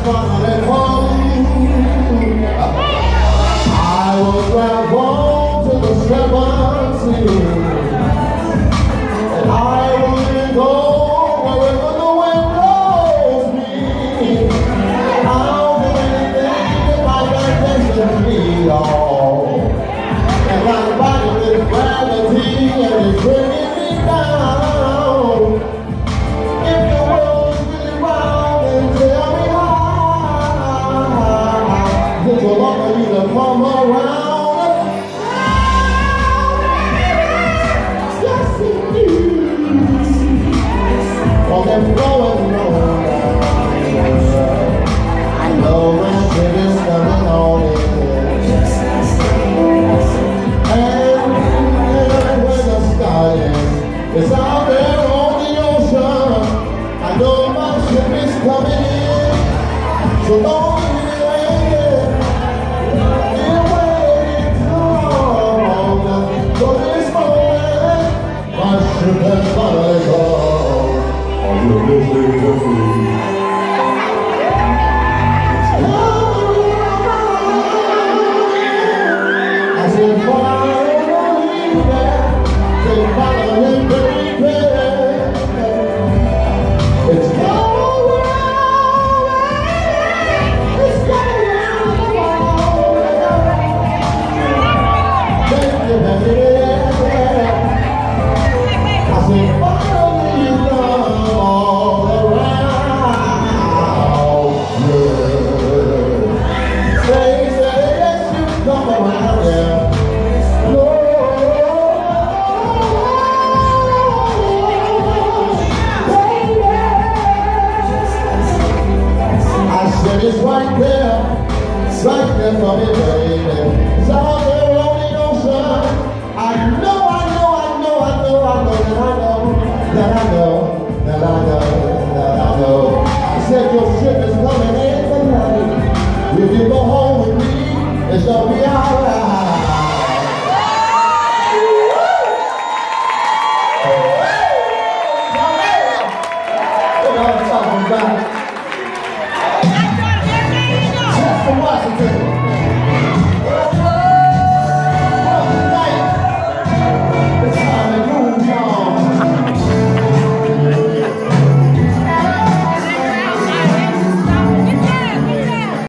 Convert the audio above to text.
finally home. I will drive home to the 7 seas, and I will go wherever the wind blows me. I'll do anything if I can destiny all. And my body with gravity and it's bringing me down. If the world's really round, then tell me how. This will offer you to come around. Yes, indeed. On them flowing road, I know when shit is coming on in. It's out there on the ocean. I know my ship is coming in. So long as it ain't been waiting too long for this moment. My ship has finally gone. Are you listening to me? I said, finally there. Finally, baby, it's going it's going I said, finally, you come all around. Yeah. Say that you come around, yeah. It's right there for me, baby. It's out there on the ocean. I know I said your ship is coming in tonight. If you go home with me, it's gonna be alright.